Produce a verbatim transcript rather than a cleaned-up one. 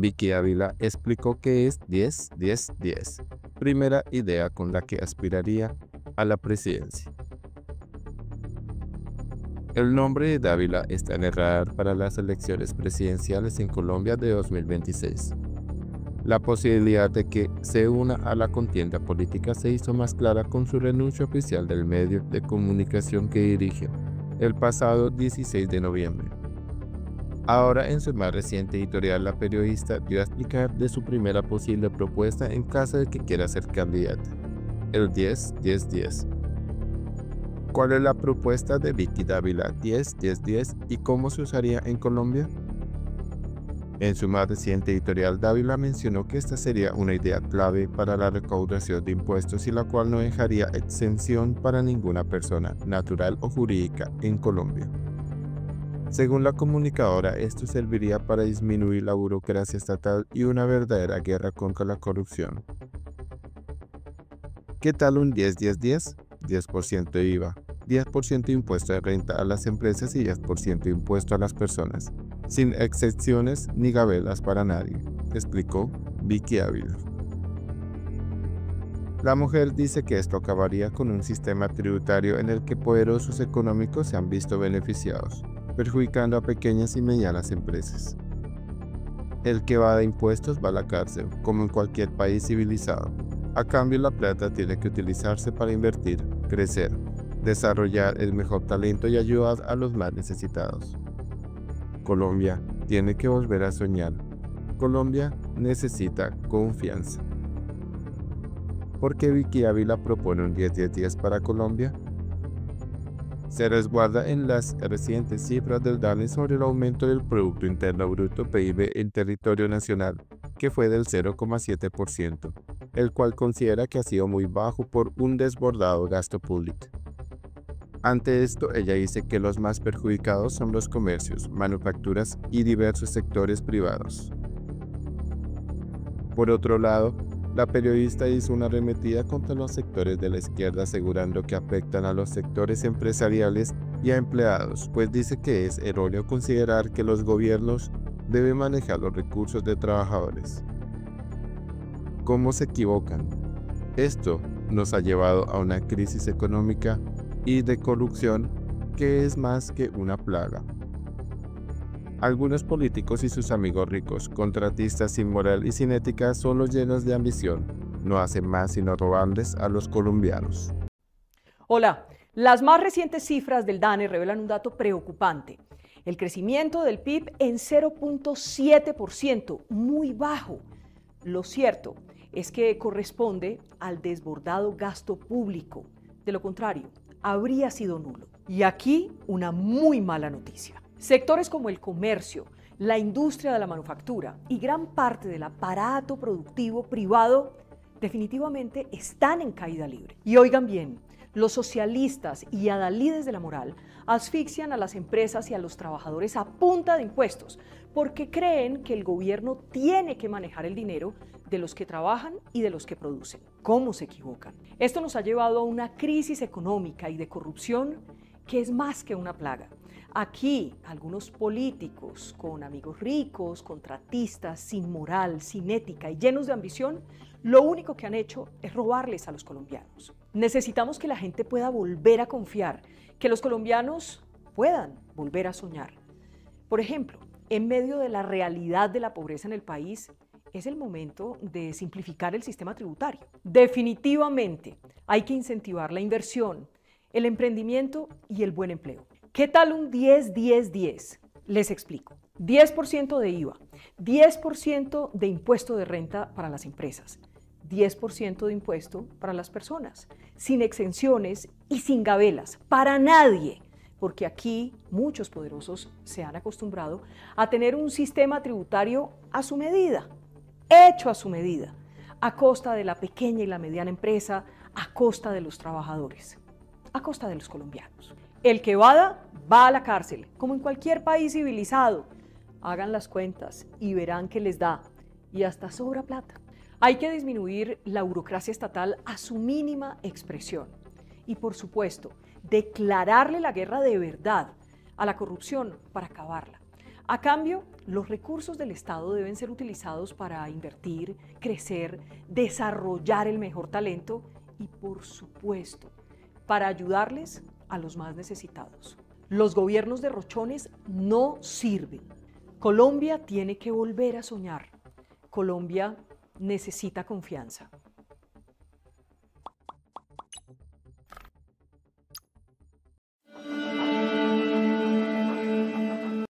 Vicky Ávila explicó que es diez diez diez, primera idea con la que aspiraría a la presidencia. El nombre de Dávila está en el radar para las elecciones presidenciales en Colombia de dos mil veintiséis. La posibilidad de que se una a la contienda política se hizo más clara con su renuncia oficial del medio de comunicación que dirige el pasado dieciséis de noviembre. Ahora, en su más reciente editorial, la periodista dio a explicar de su primera posible propuesta en caso de que quiera ser candidata, el diez diez diez. ¿Cuál es la propuesta de Vicky Dávila diez diez diez y cómo se usaría en Colombia? En su más reciente editorial, Dávila mencionó que esta sería una idea clave para la recaudación de impuestos y la cual no dejaría exención para ninguna persona, natural o jurídica, en Colombia. Según la comunicadora, esto serviría para disminuir la burocracia estatal y una verdadera guerra contra la corrupción. ¿Qué tal un diez diez diez? diez por ciento de I V A, diez por ciento de impuesto de renta a las empresas y diez por ciento de impuesto a las personas, sin excepciones ni gabelas para nadie, explicó Vicky Ávila. La mujer dice que esto acabaría con un sistema tributario en el que poderosos económicos se han visto beneficiados, perjudicando a pequeñas y medianas empresas. El que va de impuestos va a la cárcel, como en cualquier país civilizado. A cambio, la plata tiene que utilizarse para invertir, crecer, desarrollar el mejor talento y ayudar a los más necesitados. Colombia tiene que volver a soñar. Colombia necesita confianza. ¿Por qué Vicky Ávila propone un diez diez diez para Colombia? Se resguarda en las recientes cifras del DANE sobre el aumento del Producto Interno Bruto P I B en territorio nacional, que fue del cero coma siete por ciento, el cual considera que ha sido muy bajo por un desbordado gasto público. Ante esto, ella dice que los más perjudicados son los comercios, manufacturas y diversos sectores privados. Por otro lado, la periodista hizo una arremetida contra los sectores de la izquierda asegurando que afectan a los sectores empresariales y a empleados, pues dice que es erróneo considerar que los gobiernos deben manejar los recursos de trabajadores. ¿Cómo se equivocan? Esto nos ha llevado a una crisis económica y de corrupción que es más que una plaga. Algunos políticos y sus amigos ricos, contratistas sin moral y sin ética, son los llenos de ambición. No hacen más sino robarles a los colombianos. Hola, las más recientes cifras del DANE revelan un dato preocupante. El crecimiento del P I B en cero punto siete por ciento, muy bajo. Lo cierto es que corresponde al desbordado gasto público. De lo contrario, habría sido nulo. Y aquí una muy mala noticia. Sectores como el comercio, la industria de la manufactura y gran parte del aparato productivo privado definitivamente están en caída libre. Y oigan bien, los socialistas y adalides de la moral asfixian a las empresas y a los trabajadores a punta de impuestos porque creen que el gobierno tiene que manejar el dinero de los que trabajan y de los que producen. ¿Cómo se equivocan? Esto nos ha llevado a una crisis económica y de corrupción que es más que una plaga. Aquí, algunos políticos con amigos ricos, contratistas, sin moral, sin ética y llenos de ambición, lo único que han hecho es robarles a los colombianos. Necesitamos que la gente pueda volver a confiar, que los colombianos puedan volver a soñar. Por ejemplo, en medio de la realidad de la pobreza en el país, es el momento de simplificar el sistema tributario. Definitivamente hay que incentivar la inversión, el emprendimiento y el buen empleo. ¿Qué tal un diez diez diez? Les explico. diez por ciento de I V A, diez por ciento de impuesto de renta para las empresas, diez por ciento de impuesto para las personas, sin exenciones y sin gabelas, para nadie, porque aquí muchos poderosos se han acostumbrado a tener un sistema tributario a su medida, hecho a su medida, a costa de la pequeña y la mediana empresa, a costa de los trabajadores, a costa de los colombianos. El que vada, va a la cárcel, como en cualquier país civilizado. Hagan las cuentas y verán que les da, y hasta sobra plata. Hay que disminuir la burocracia estatal a su mínima expresión. Y por supuesto, declararle la guerra de verdad a la corrupción para acabarla. A cambio, los recursos del Estado deben ser utilizados para invertir, crecer, desarrollar el mejor talento y, por supuesto, para ayudarles a los más necesitados. Los gobiernos derrochones no sirven. Colombia tiene que volver a soñar. Colombia necesita confianza.